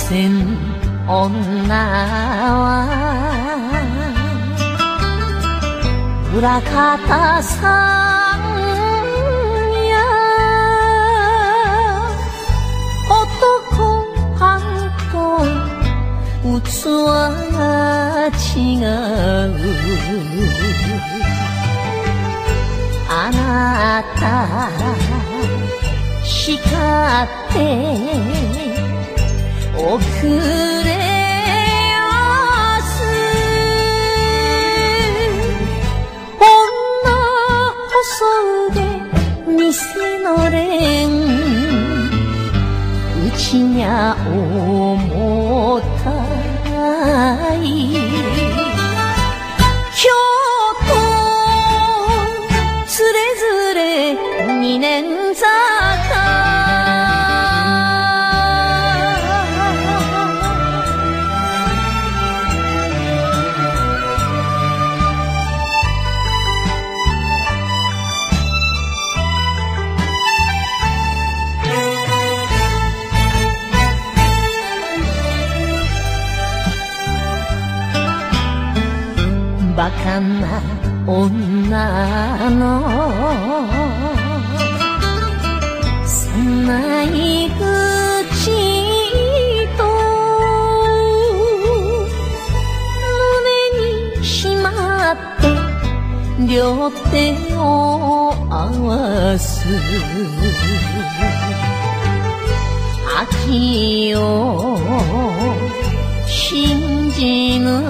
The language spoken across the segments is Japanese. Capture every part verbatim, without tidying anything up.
せん女は裏方さんや男はんと器が違う。あなた叱っておくれやす。女細腕店のれんうちにゃ重たい。京都つれづれ二年坂。バカな女の狭い口と胸にしまって両手を合わす。秋を信じぬ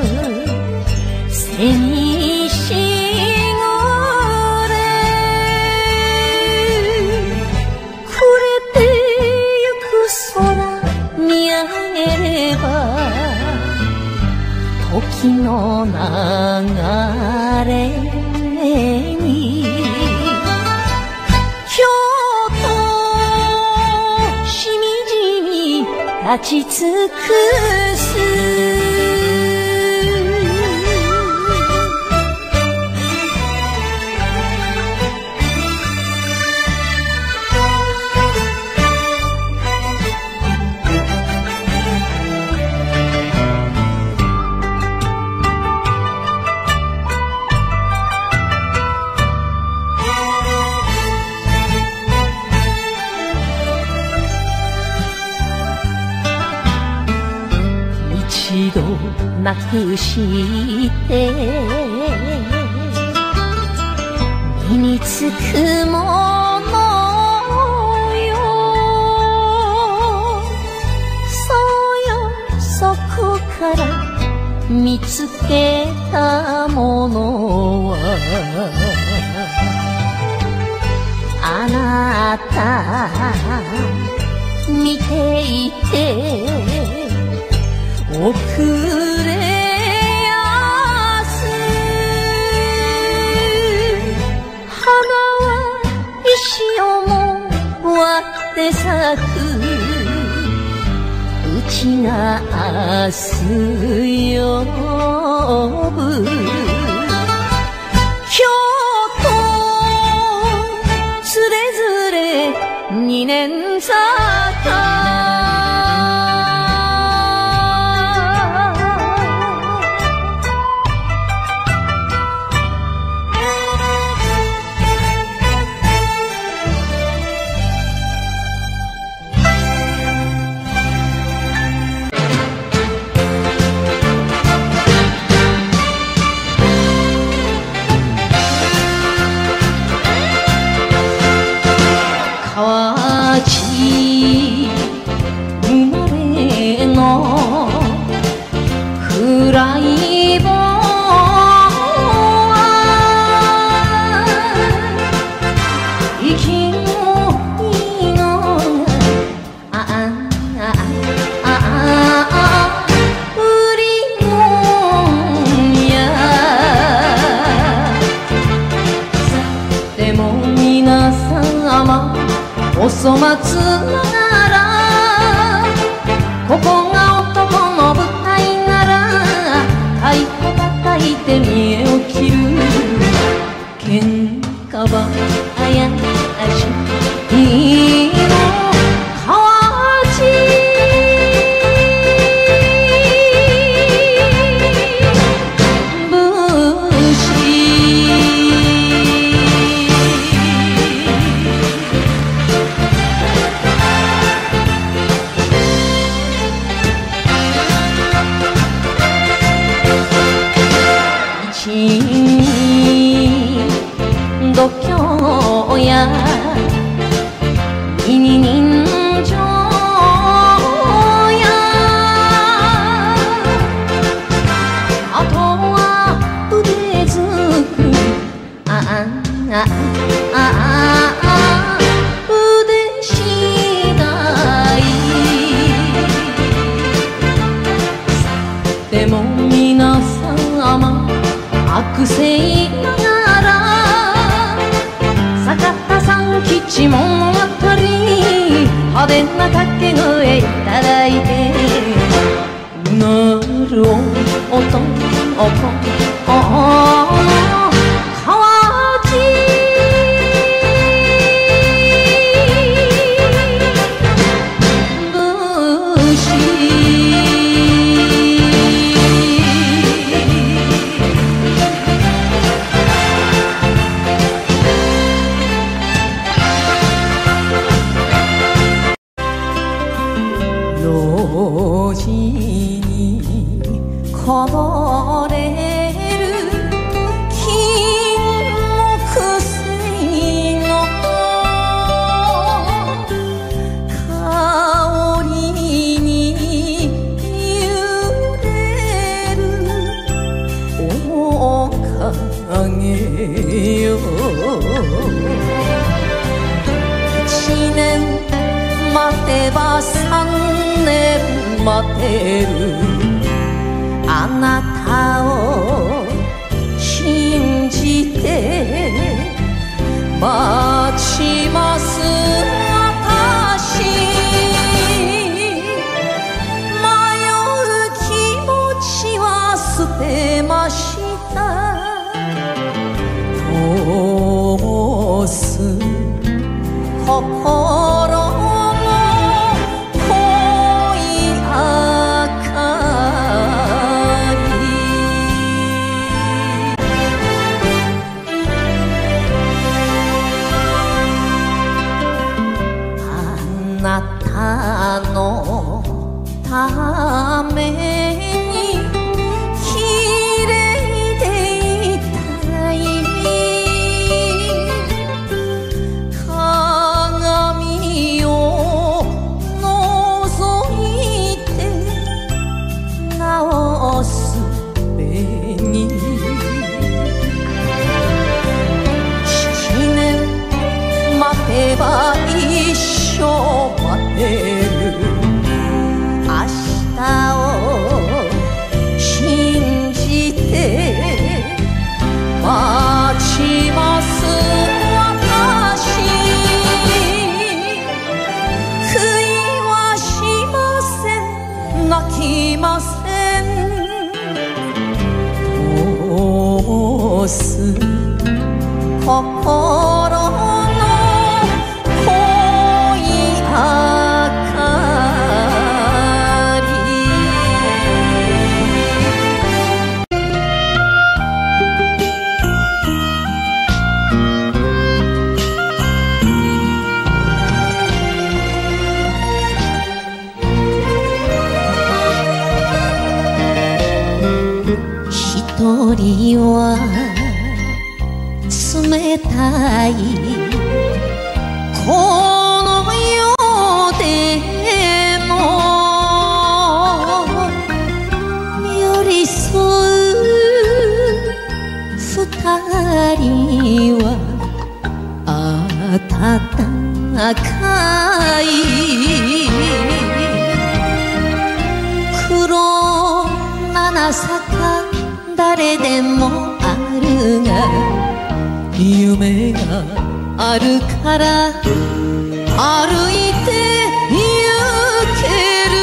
背にしぐれくれてゆく空見上げれば時の流れに京都しみじみ立ち尽くす。一度なくして身につくものよ。そうよそこから見つけたものはあなた見ていておくれやす。花は石をも割って咲く。うちが明日呼ぶ。京都つれづれ二年坂。河内生まれの暗い坊は息のいいのがあああああ売りもんや。さても皆様お粗末ながらここが男の舞台なら太鼓叩いて見栄を切る。喧嘩ばあやしいの河内新度胸や二人情やあとは腕作りあああああ腕次第でも皆様悪性ながら坂田さん吉物語派手な掛け声いただいてうなる男の河内路地にこぼれる金木犀の香りに揺れる面影よ一年待てば三年待てるあなたを信じて待ちます私迷う気持ちは捨てました灯す心あなたのために綺麗でいたい鏡を覗いて直すべに七年待てば一生待てる明日を信じて待ちます私悔いはしません泣きません通す心一人は冷たいこの世でも寄り添う二人は温かい黒七坂誰でもあるが夢があるから歩いて行ける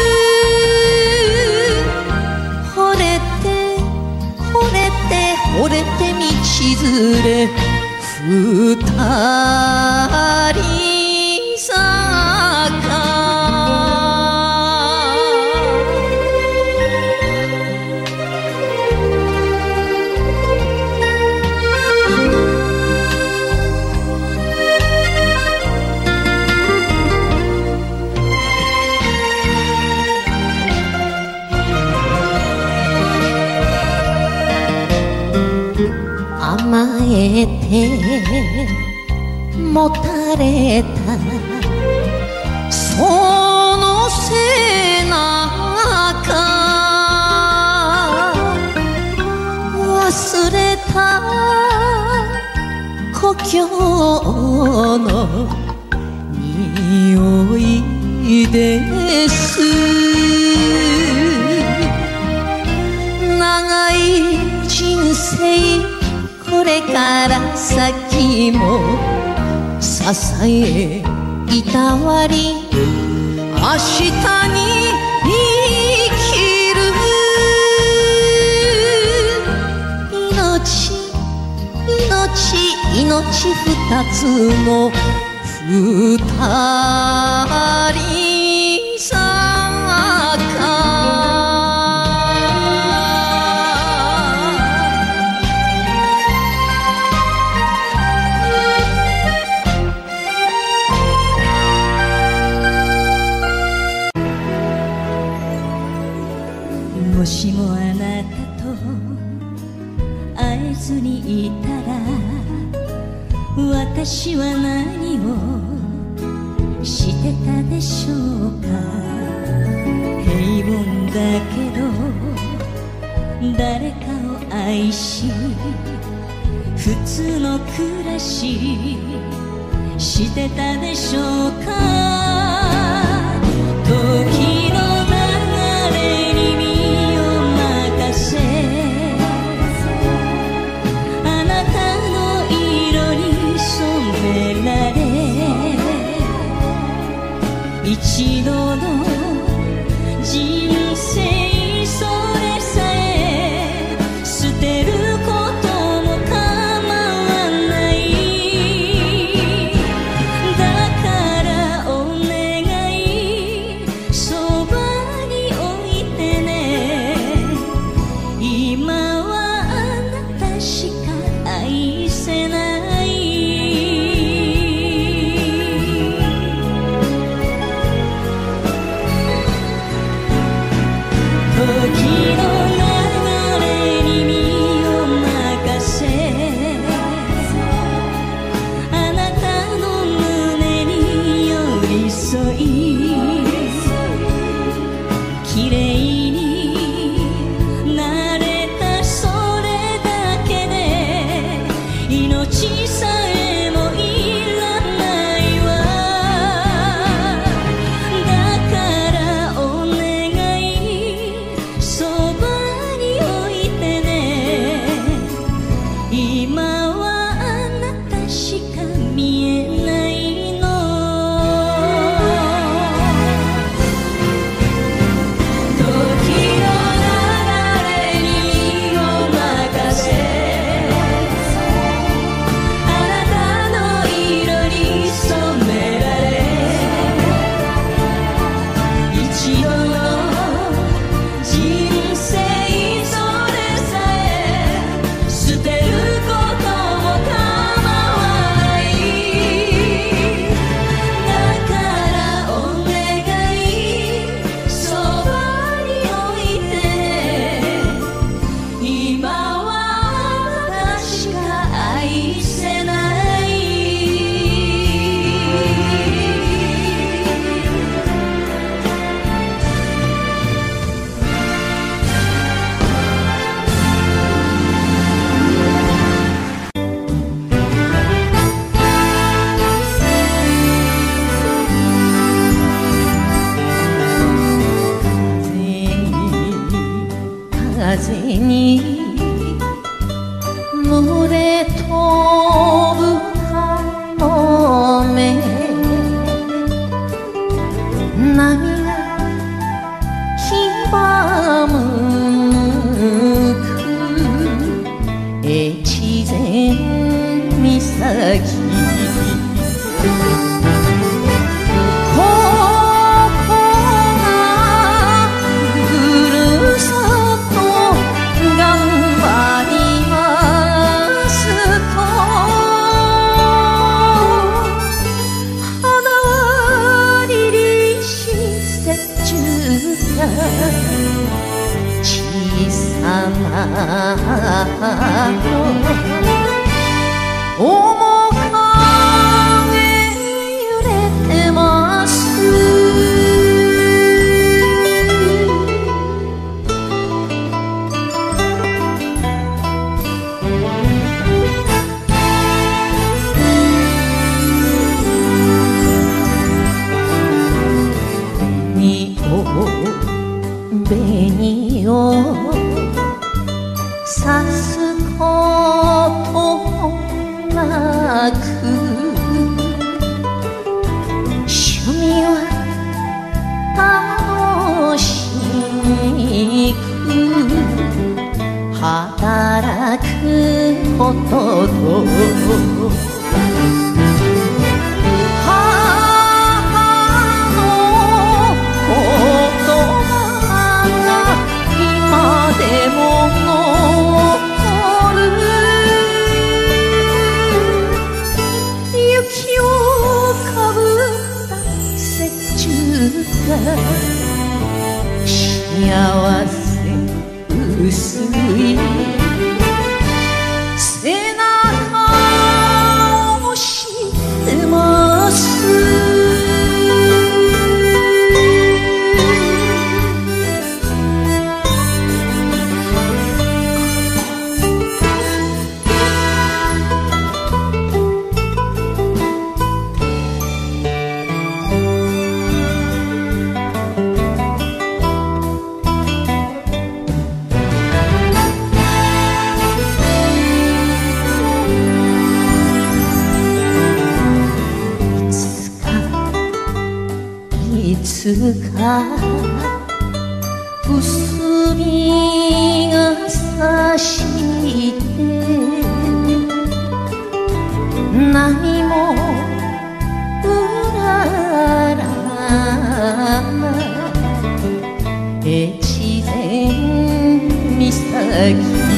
惚れて惚れて惚れて道連れ二人坂甘えてもたれたその背中忘れた故郷の匂いです。長い人生これから先も支えいたわり明日に生きる命命命二つの二人さかもしもあなたと会えずにいたら私は何をしてたでしょうか。平凡だけど誰かを愛し普通の暮らししてたでしょうか。時の一度の人生それさえ捨てることも構わないだからお願いそばに置いてね今はあなたしか愛せない時の流れに身を任せあなたの胸に寄り添いきれいになれたそれだけで命さえもいらないわだからお願いそばに置いてね今はあなたしか見えないの時の流れに身を任せあなたの色に染められ一度の人生それさえ捨てることも構わないだからお願いそばに置いてね今はあなたしか愛せない風に群れ飛ぶカモメ波が黄むく越前岬小さな面影揺れてます紅をさすことなく趣味は楽しく働くこととでも残る雪をかぶった雪中が幸せ薄い背中を押してますいつか薄日が差して波もうらら越前岬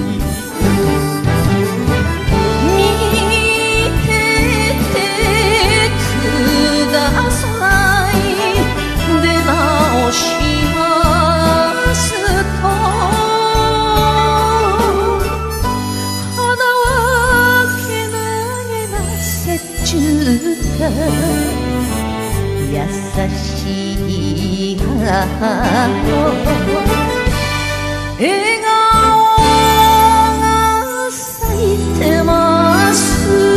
優しい母の笑顔が咲いてます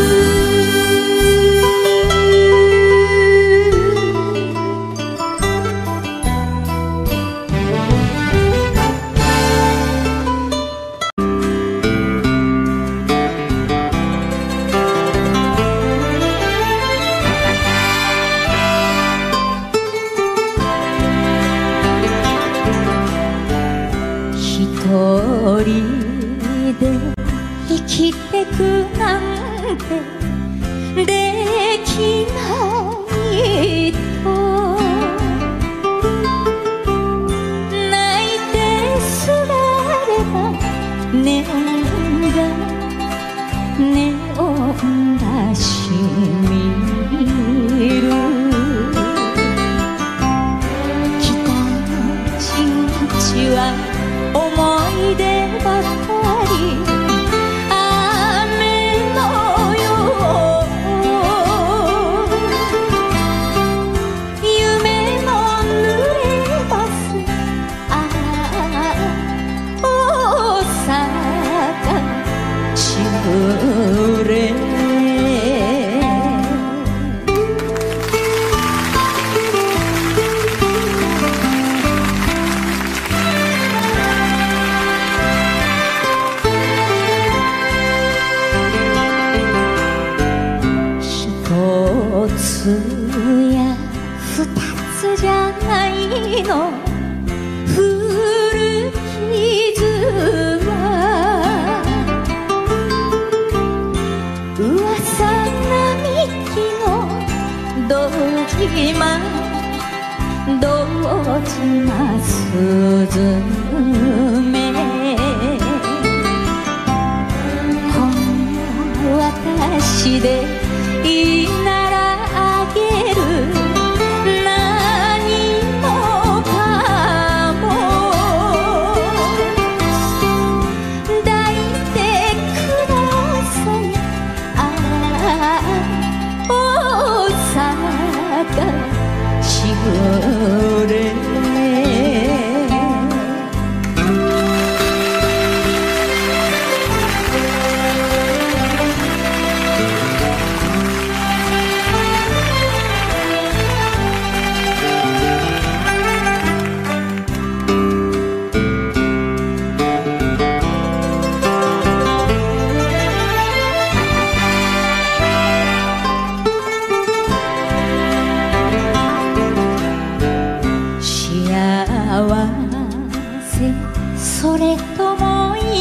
一人で生きてくなんてできないと泣いてすがればネオンがネオンがしみる北の陣地は思い出ばかり雨のよう夢の濡れバスああ大阪しぐれ一つや二つじゃないの古傷は噂並木の堂島堂島すずめこの私でいいならあげる何もかも抱いてくださいあ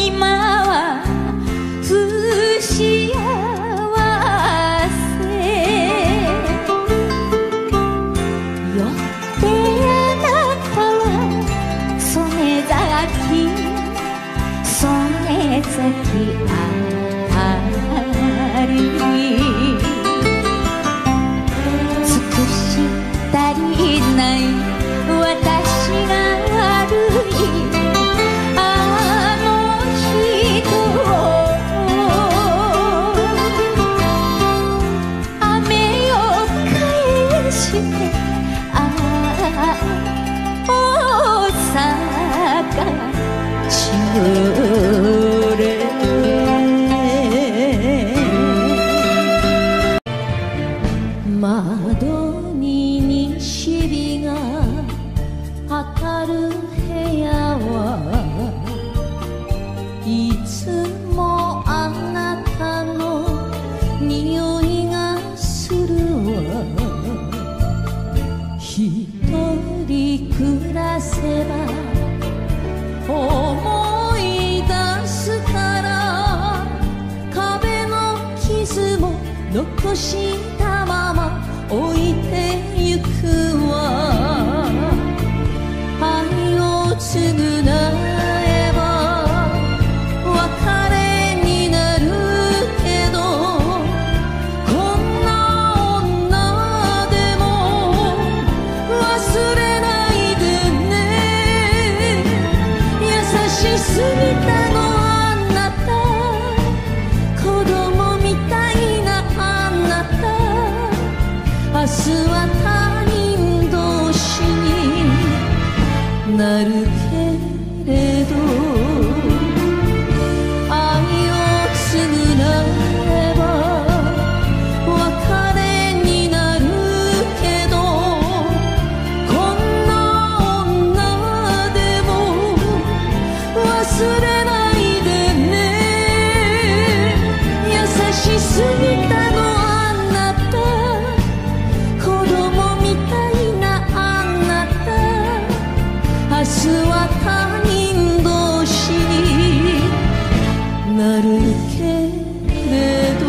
今は不幸せよってあなたは曽根崎曽根崎あたり尽くしたりない私が悪いあの人を雨を返してああ大阪しぐれ窓に西日が当たる部屋はいつもあなたの匂いがするわ一人暮らせば思い出すから壁の傷も残したまま置いてゆくわ愛を償えば別れになるけどこんな女でも忘れないでね優しすぎたのあなた子供みたいなあなた明日は他人同士になるけれど愛を償えば別れになるけどこんな女でも忘れないでね優しすぎたのあなた明日は他人同士になるけれど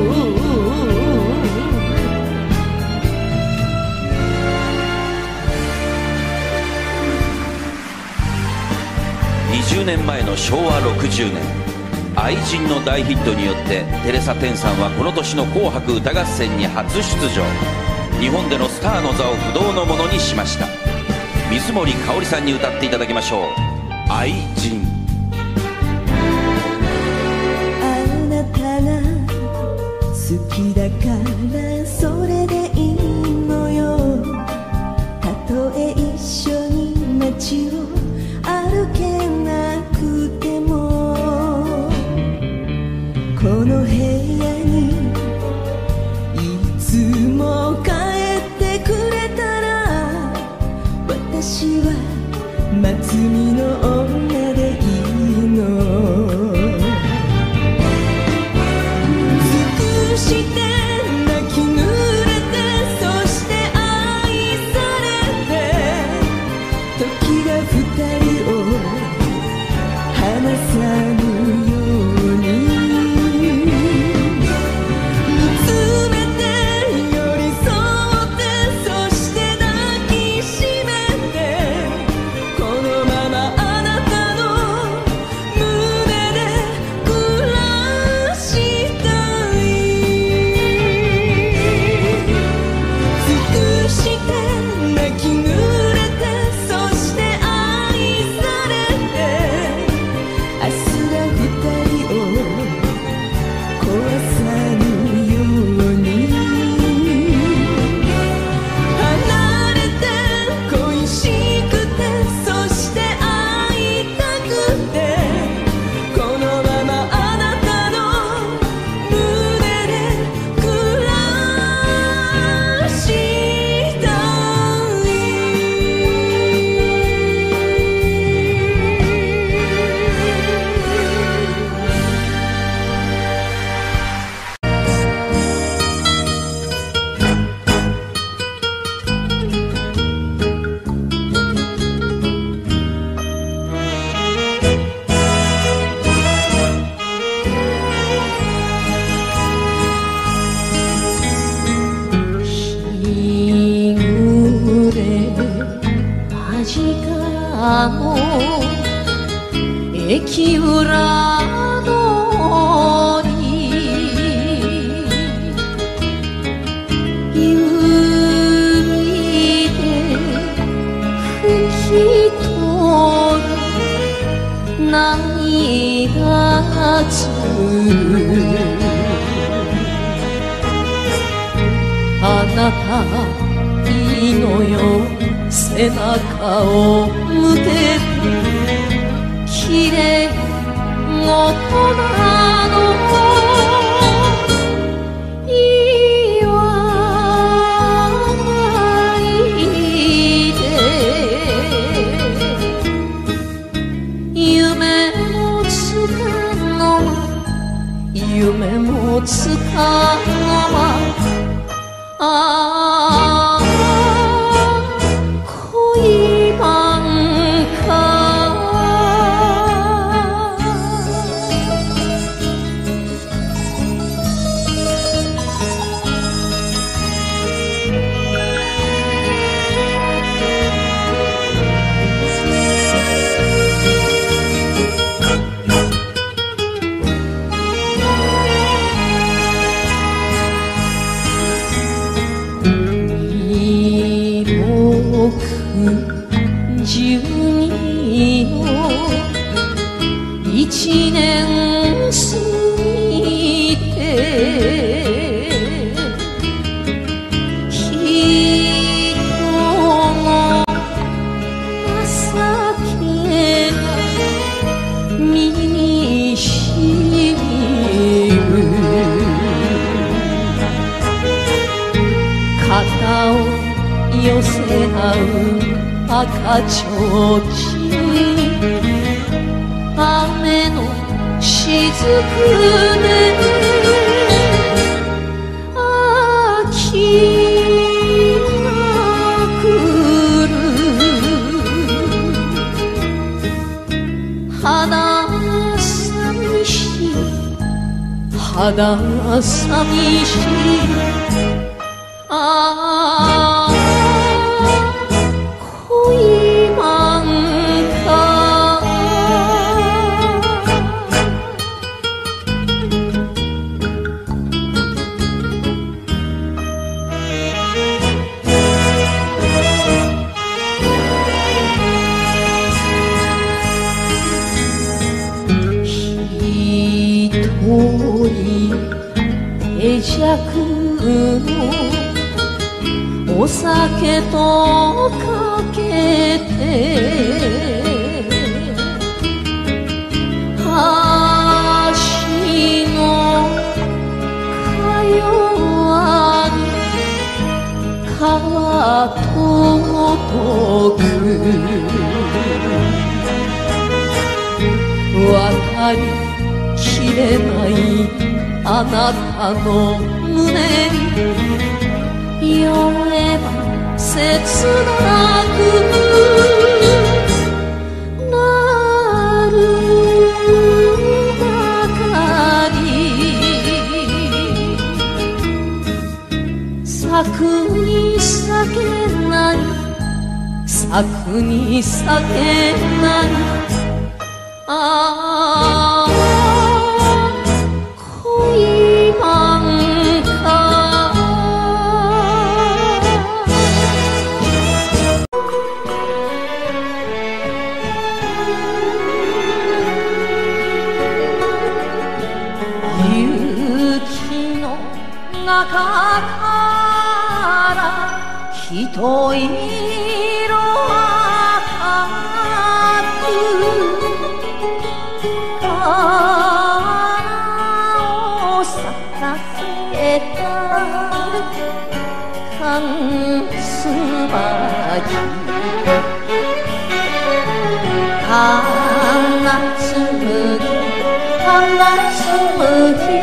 にじゅうねんまえのしょうわろくじゅうねん愛人の大ヒットによってテレサ・テンさんはこの年の紅白歌合戦に初出場日本でのスターの座を不動のものにしました水森かおりさんに歌っていただきましょう愛人あなたが好きだからそれでいいのよたとえ一緒に街を歩けなくてもこの部屋にいつも帰ってくれたら私は松見の女でいいの尽くして泣き濡れてそして愛されて時が二人を離さぬように見つめて寄り添ってそして抱きしめてこのままあなたの胸で暮らしたい尽くして泣き濡れてそして愛されて明日が二人を壊さぬように離れて恋しくてそして会いたくてこのままあなたの胸で暮らしたい雪浦通り指で拭き取る涙つあなたいいのよ背中を向けてきれい事なの言わないで夢もつかの間夢もつかの間ああ恋なんかじゅうにの一年過ぎて人の情けが身にしみる肩を寄せ合う赤ちょうちんに雨のしずくで秋が来る肌寂しい肌寂しいああ恋なんか一人手酌のお酒とかけて橋のかよわぬ川とく渡りきれないあなたの胸に酔えば切なくなるばかり咲くに咲けない咲くに咲けないああ恋なんか雪の中からひと色赤く花を咲かせた寒すばき花紡ぎ花紡ぎ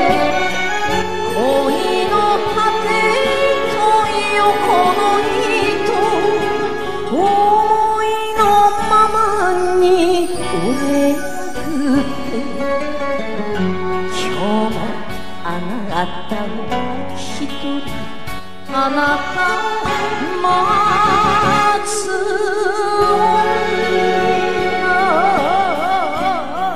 恋の果てと横の糸思いのままに折れくって今日もあなたを一人あなたを待つ女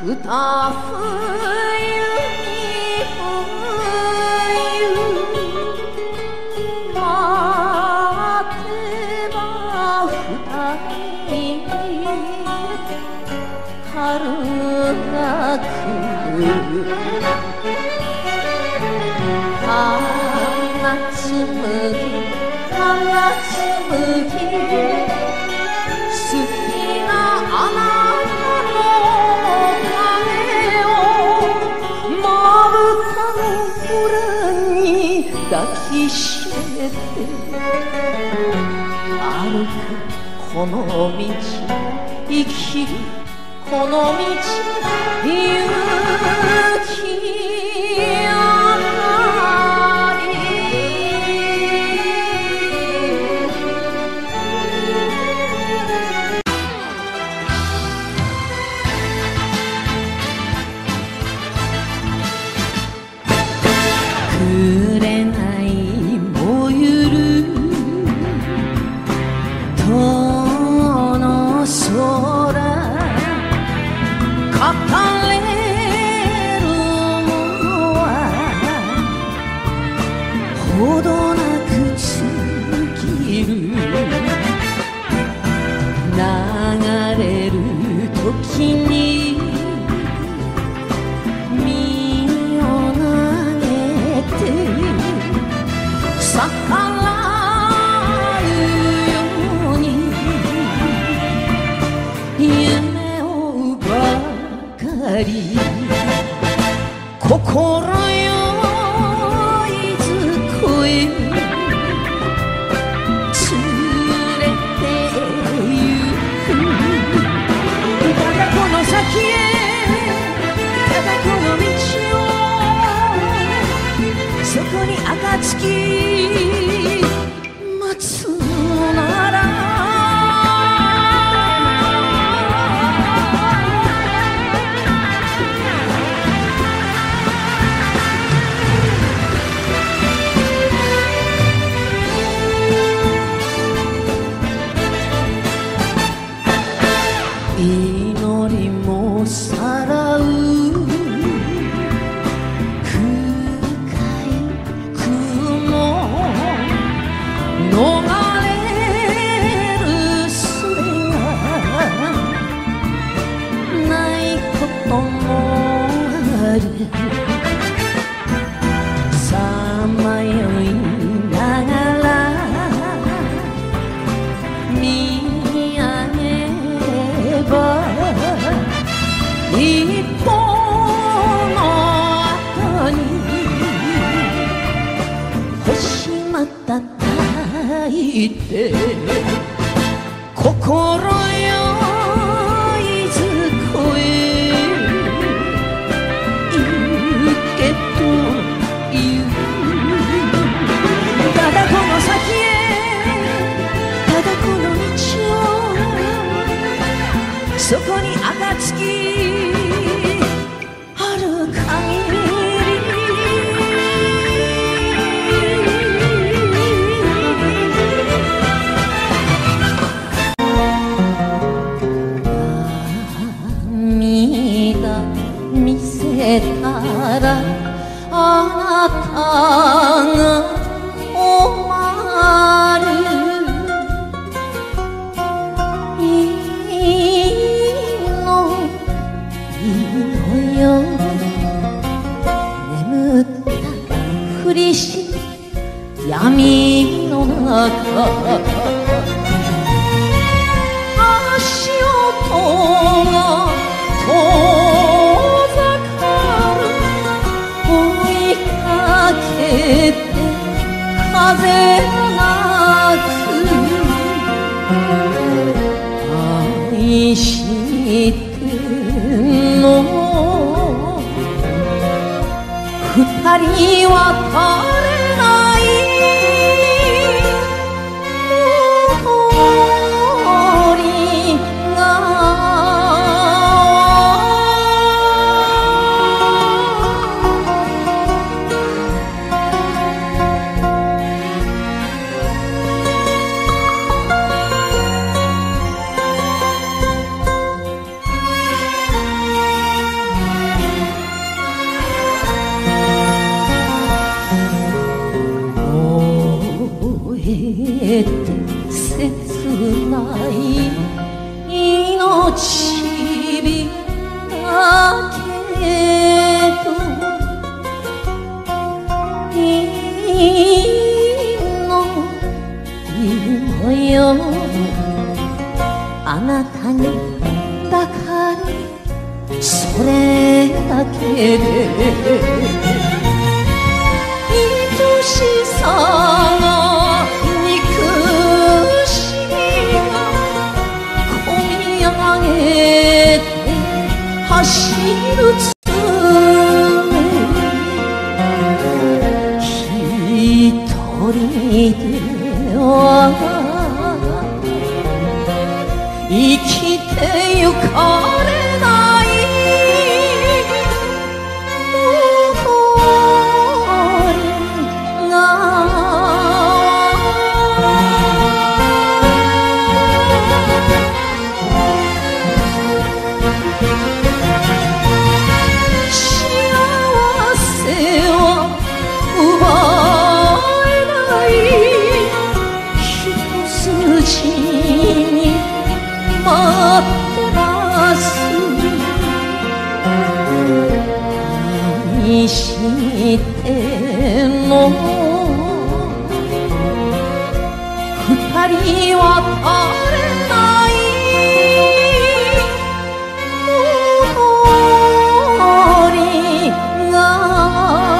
二冬に冬待てば二人春が来る花紡ぎ花紡ぎ好きなあなたの影をまぶたの裏に抱きしめて歩くこの道生きるこの道行き当たりくれない燃ゆる遠の空語れるものはほどなく尽きる流れる時に身を投げて逆らうように夢をばかり心よいずこへ連れてゆくただこの先へただこの道をそこに暁待つのなら祈りもさらう深い雲逃れる術がないこともあるさまよいながら見上げ一歩の後に星またたいて心よいずこへ行けというただこの先へただこの道をそこに暁ある限り涙見せたらあなたが困るいいのいいのよ眠ったふりし闇の中足音が遠ざかる追いかけて風が吹く愛してんの二人は足れない森がそれだけで愛しさが憎しみがこみ上げて走る爪一人では生きてゆかれない愛しても二人は足れない森が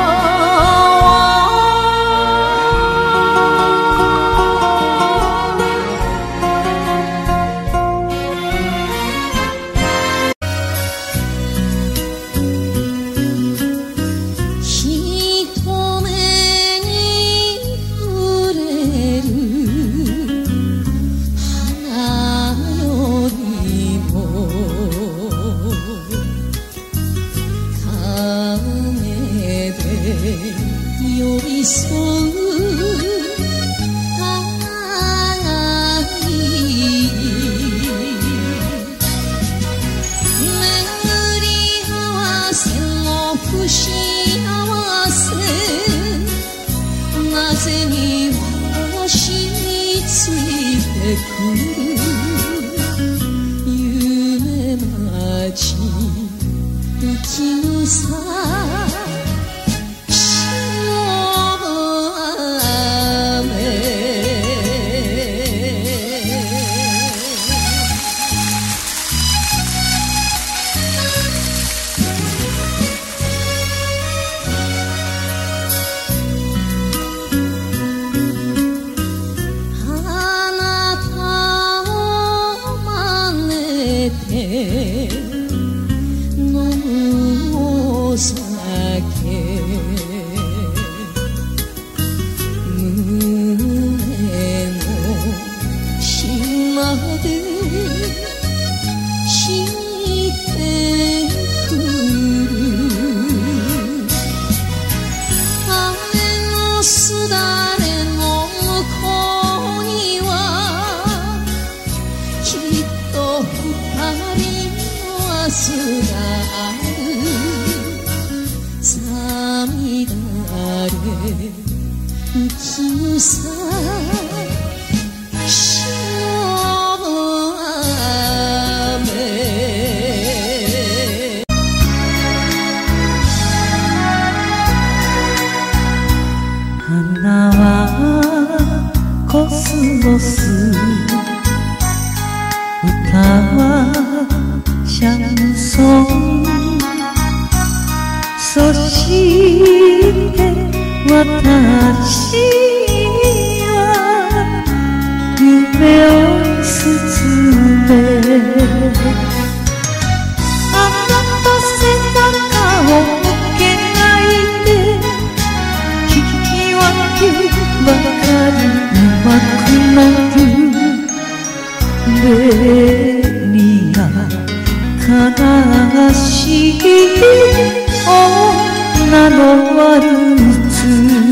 寄り添う互い巡り合わせの不幸せなぜに私についてくる夢待ち生きるさ飲むお酒胸の島でしてくる雨のすだれの向こうにはきっと二人明日があるさみだれうつさ潮の雨花はコスモス歌はシャンソンそして私は夢を包めあなた背中を向けないで聞き分けばかりうまくなる紅が悲しい女のワルツ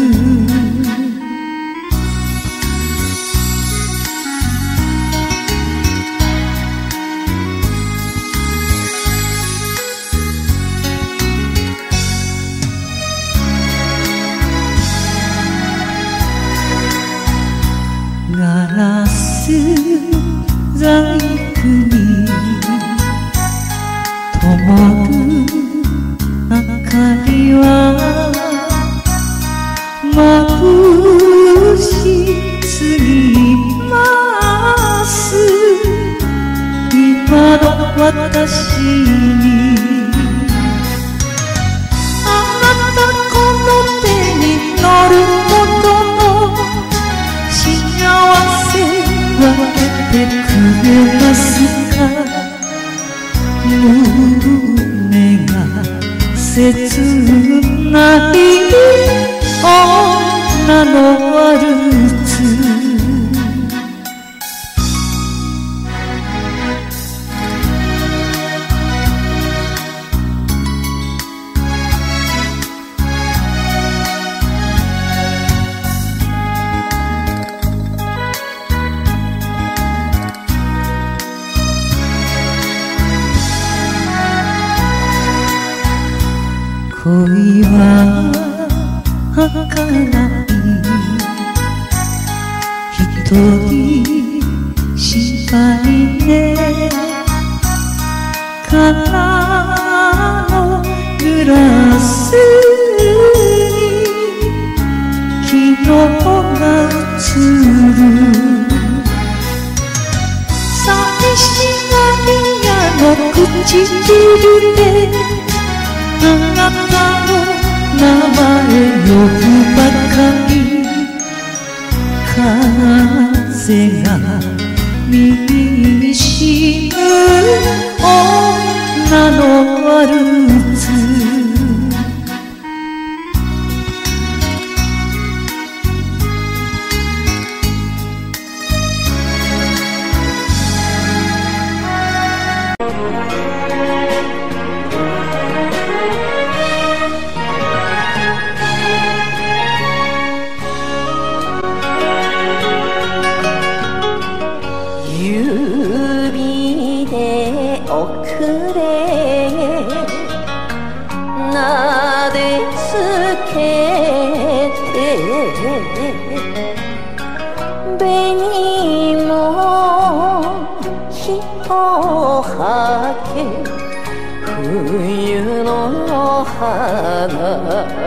ガラス細工に灯る明かりは眩しすぎます今の私に胸が切ない女のワルツ。恋は儚い一人芝居で空のグラスに昨日が映る寂しがり屋の唇であなたの名前呼ぶばかり風が身にしむ女のワルツ。 指で遅れなでつけて紅もひとはけ冬の花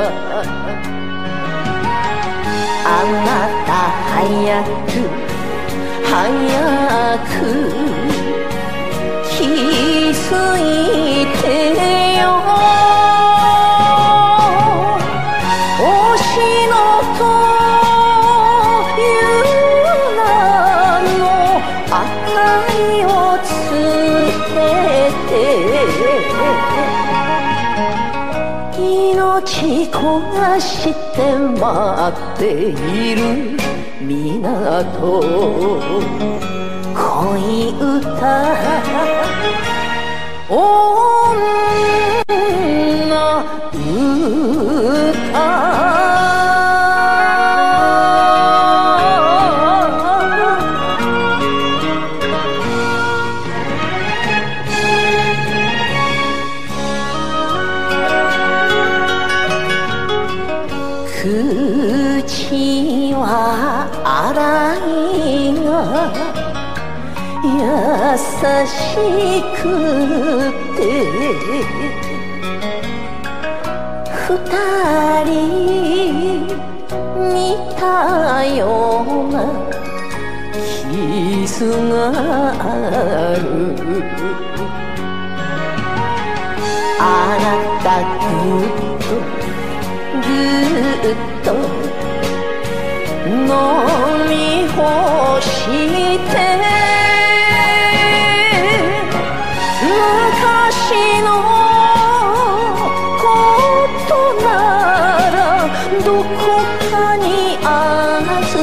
あなた早く早く気づいてよ星のという名の明かりをつけて命焦がして待っている港恋歌女歌口は荒いが優しくて二人似たような傷があるあなたぐっとぐっと飲み干して昔のことならどこかに預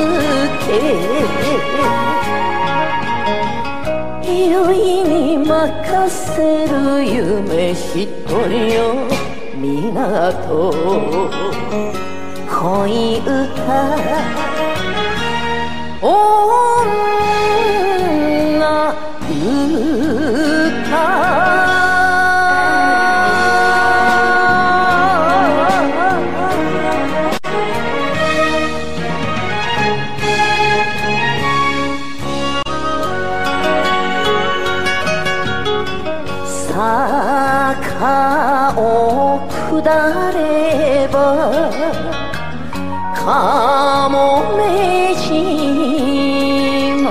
け酔いに任せる夢一人よ港恋歌女歌坂を下ればかもめ島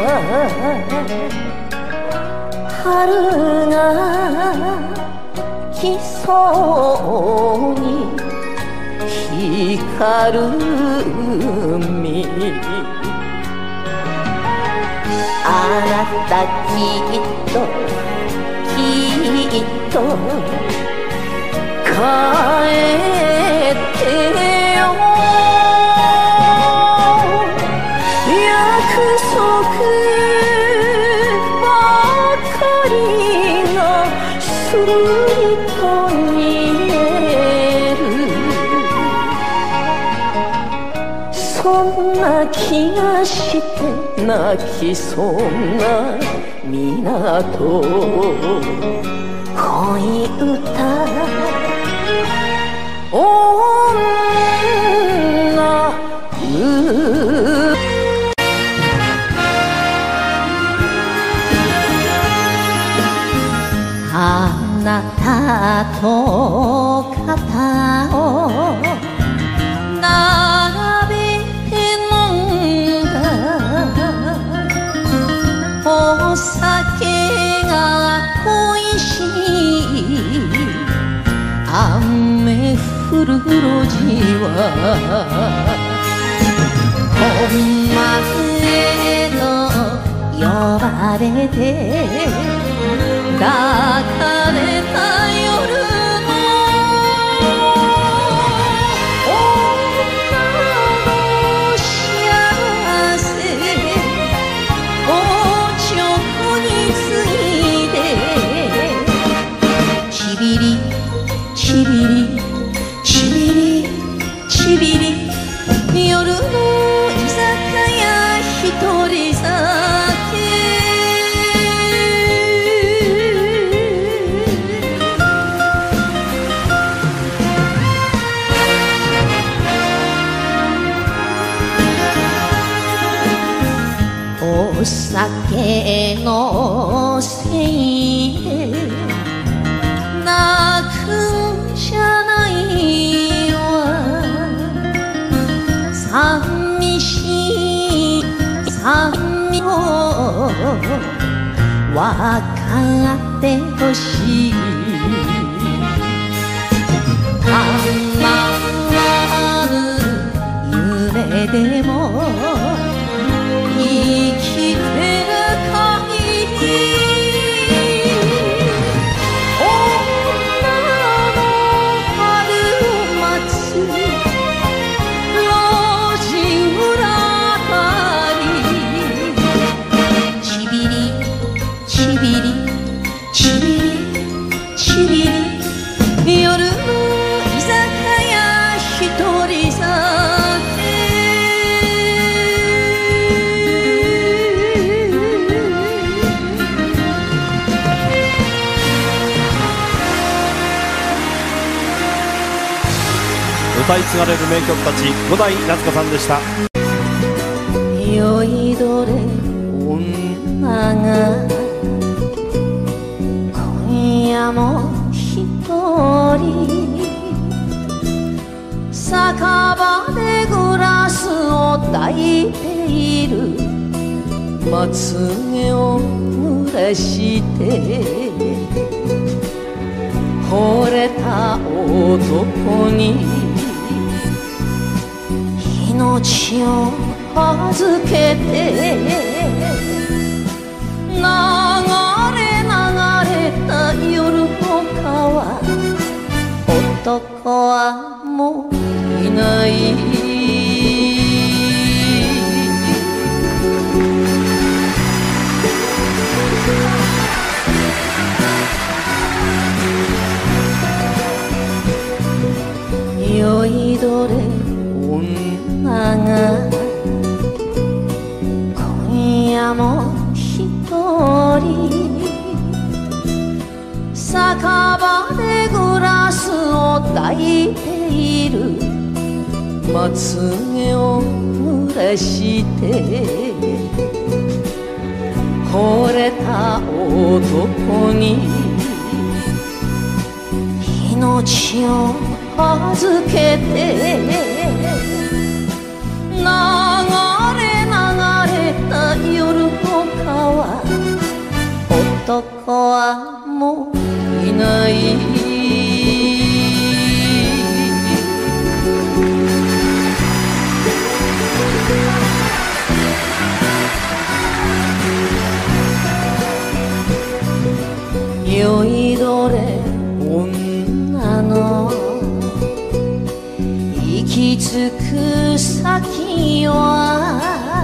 春が来そうに光る海あなたきっときっと帰ってよ約束ばかりがすると見えるそんな気がして泣きそうな港恋歌女うあなたと肩を並べて飲んだお酒が恋しい雨降る路地は本丸へと呼ばれて抱かれた夜の女の幸せおちょこについてちびりちびりちびりちびり夜の居酒屋一人酒お酒のせいで泣くんじゃないわ寂しい寂を分かってほしいたまらぬ夢でも生きてる限り女の春を待つ路地裏たりちびりちびりちびりちびり夜の居酒屋一人酒歌い継がれる名曲たち五代夏子さんでした。 酔いどれ女が今夜も一人酒場でグラスを抱いているまつげを濡らして惚れた男に命を預けて流れ流れた夜の川男はもういない酔いどれ女が今夜も一人酒場でグラスを抱いているまつげを濡らして惚れた男に命を預けて流れ流れた夜の川男はもういない酔づく先は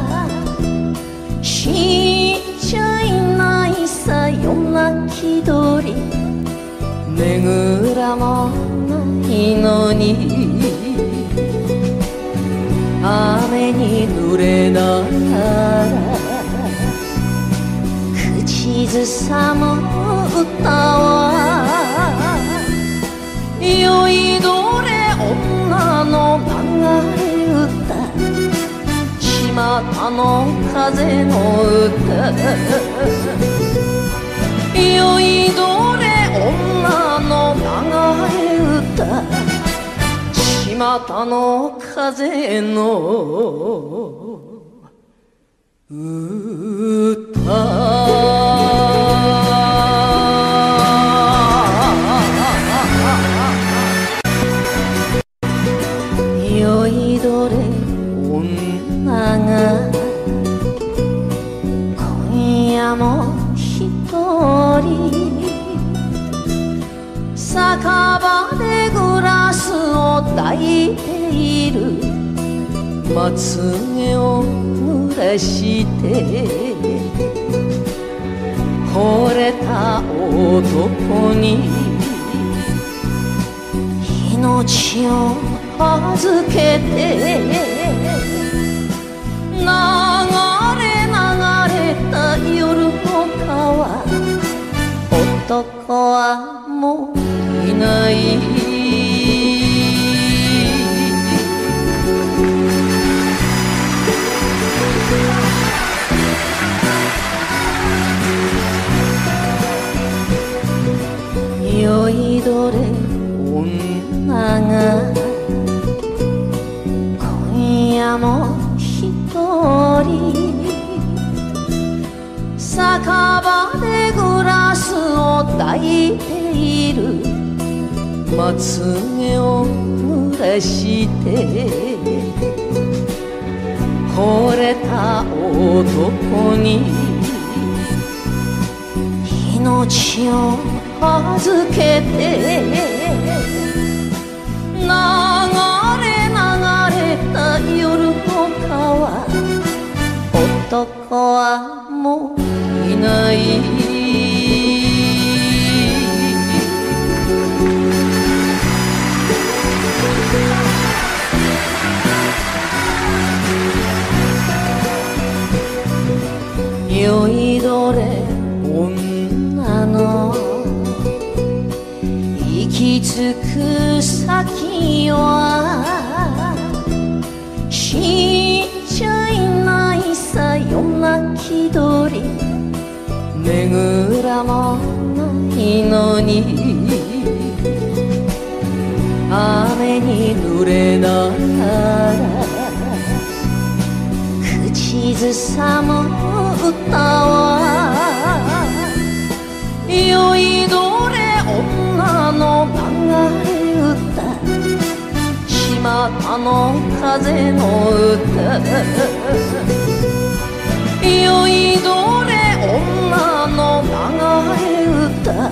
知っちゃいないさ夜泣き鳥ねぐらもないのに雨に濡れながら口ずさむ歌は酔いどれ女の流れ歌巷の風の歌酔いどれ女の流れ歌巷の風の歌酔いどれ女が今夜も一人酒場でグラスを抱いているまつげを濡らして惚れた男に命を預けて流れ流れた夜の川男はもういない酔いどれ女が今夜も一人酒場でグラスを抱いているまつげを濡らして惚れた男に命を預けて流れ流れた夜の川男はもういない酔いどれ女の行き着く先は知っちゃいないさ夜泣き鳥ねぐらもないのに雨に濡れながら口ずさむ歌は酔いどれ女の流れ歌巷の風の歌酔いどれ女の流れ歌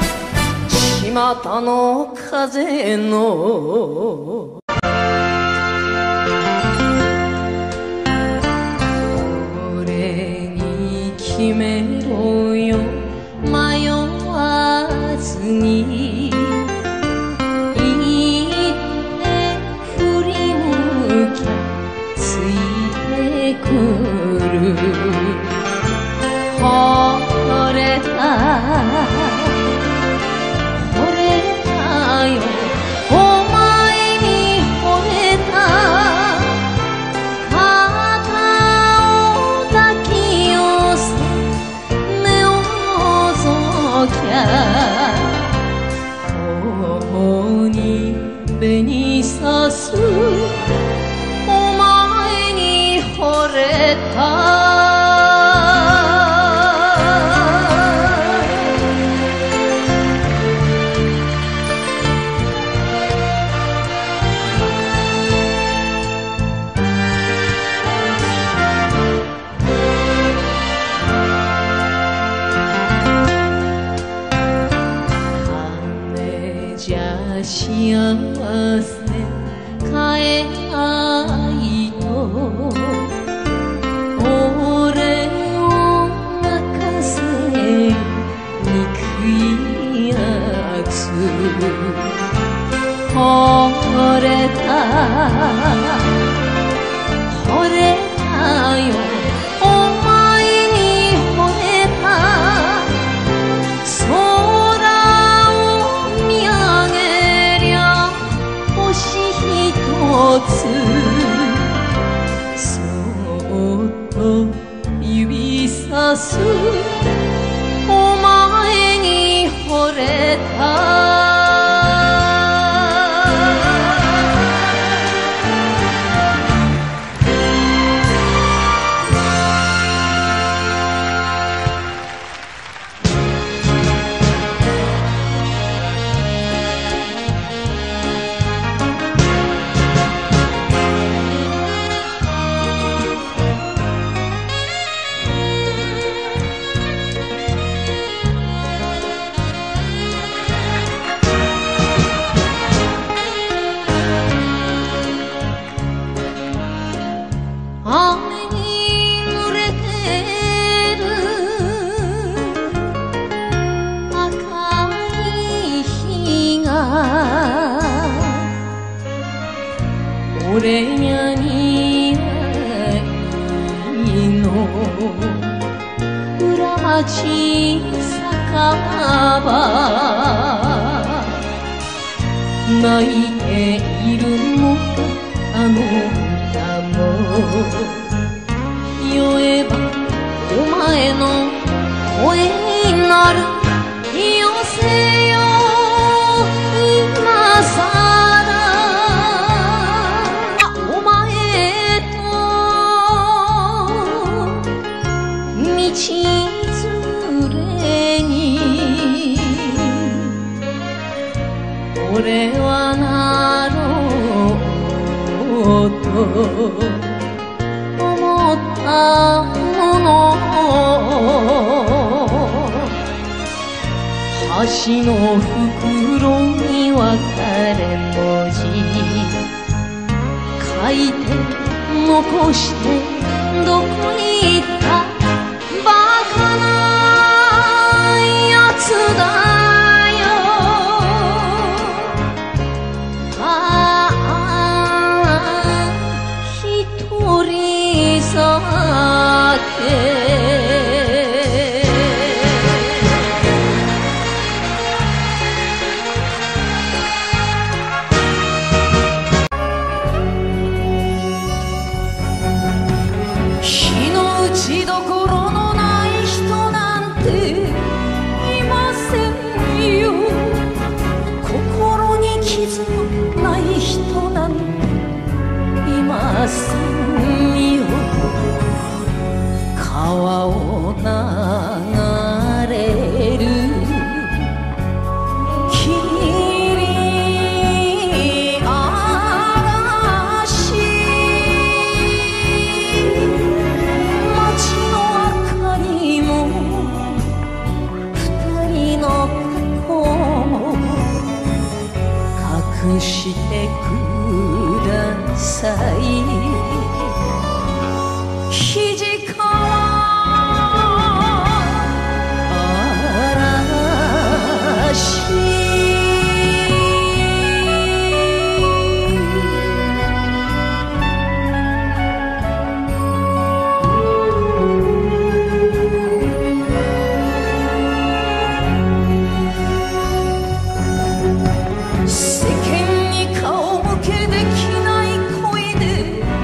巷の風の俺に決めろよ迷わずに言って振り向きついてくる惚れた惚れたよお前に惚れた肩を抱き寄せ目を覗きゃ頬に紅さすお前に惚れた金じゃ幸せ抱えたいと俺を泣かせ憎いやつ惚れた惚れたよお前に惚れた空を見上げりゃ星ひとつそっと指さすお前に惚れた雨に濡れてる赤い日が俺にゃ似合いの裏町酒場泣いているのかあの歌も酔えばお前の声になるよせよ今さらお前と道連れに俺はなろうと思ったもの橋の袋に別れ文字書いて残してどこに行ったバカなやつだよああ一人さ日の打ちどころのない人なんていませんよ心に傷のない人なんていませんよ川を流れる霧嵐街の明かりも二人の過去も隠してください肘から世間に顔向けできない恋で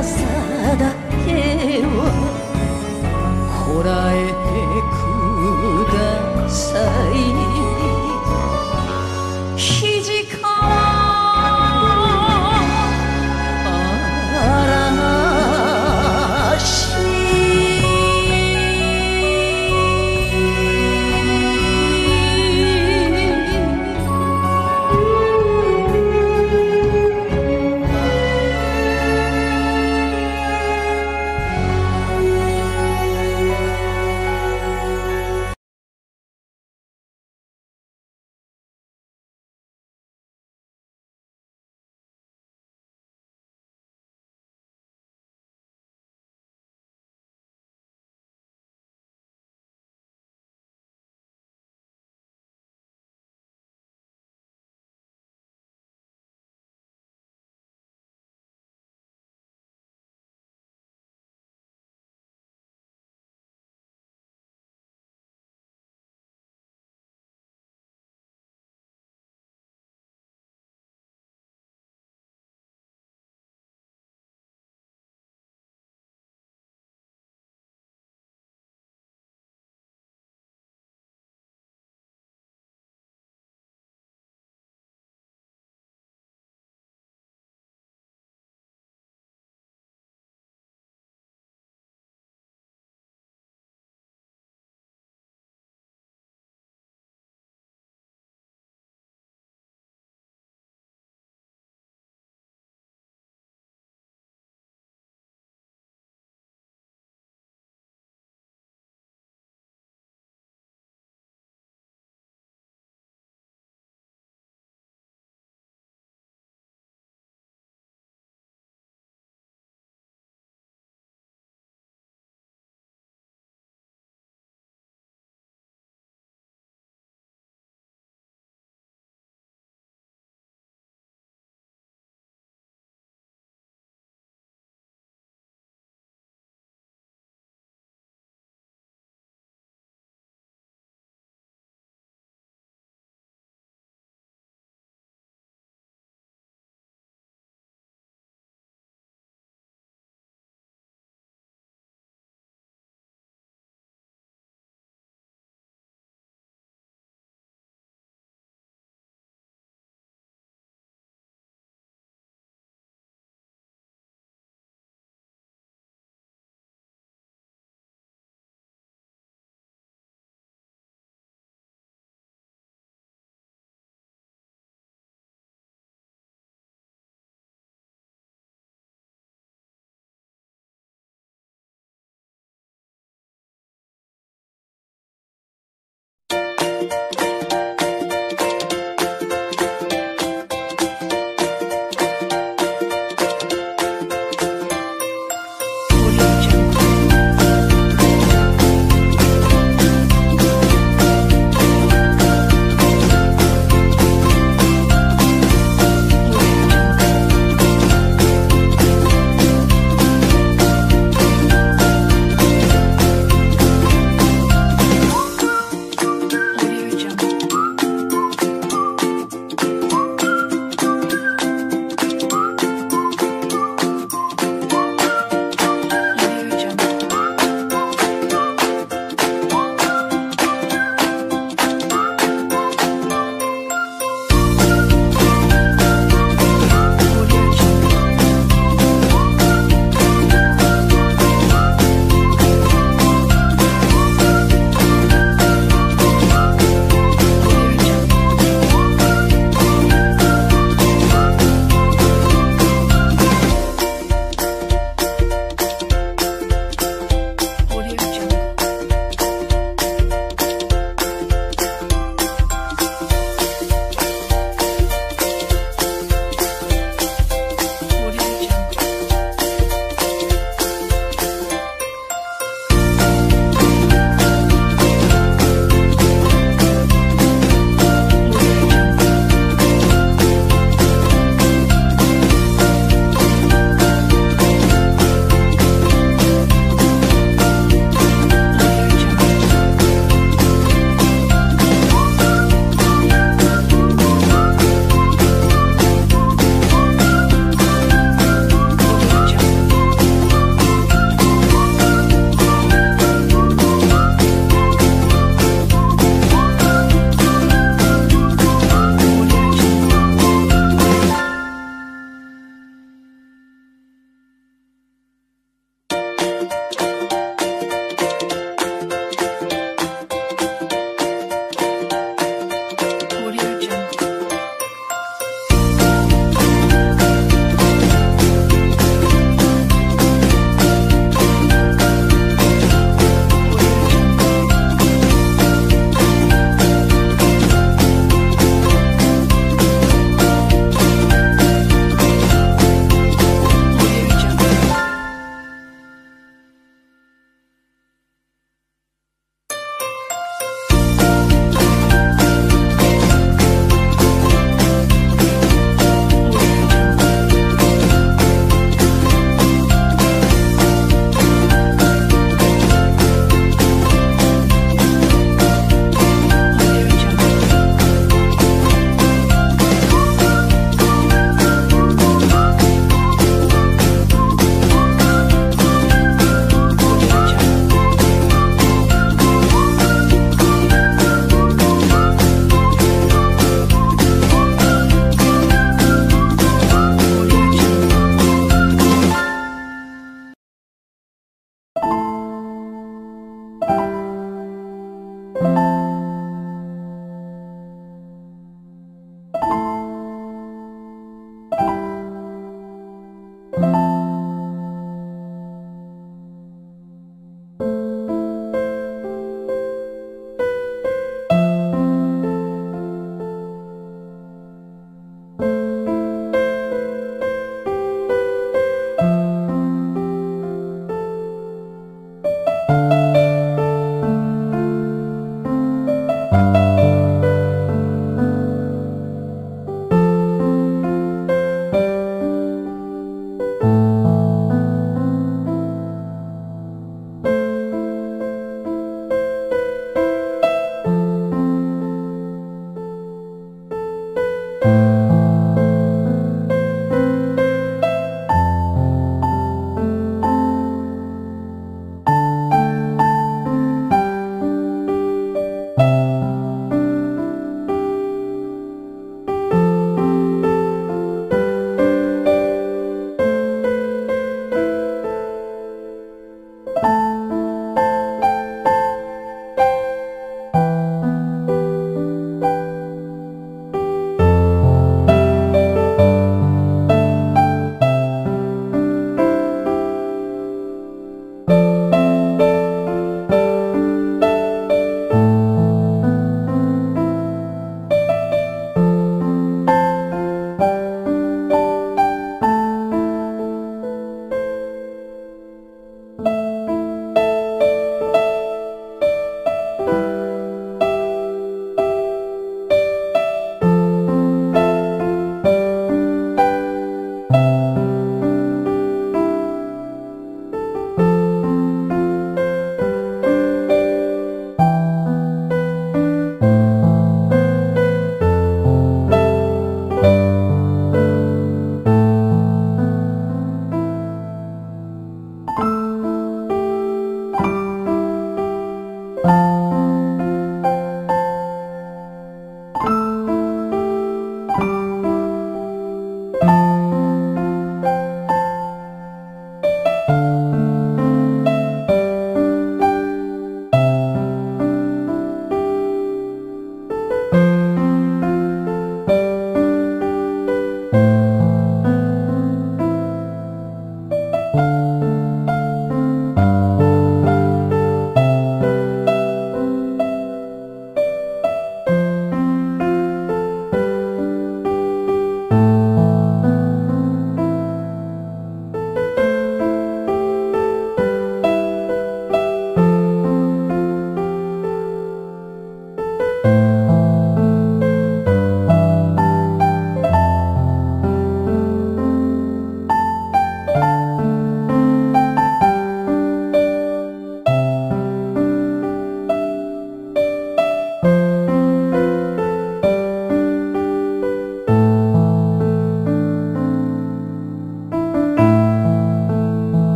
さだけはこらえてください。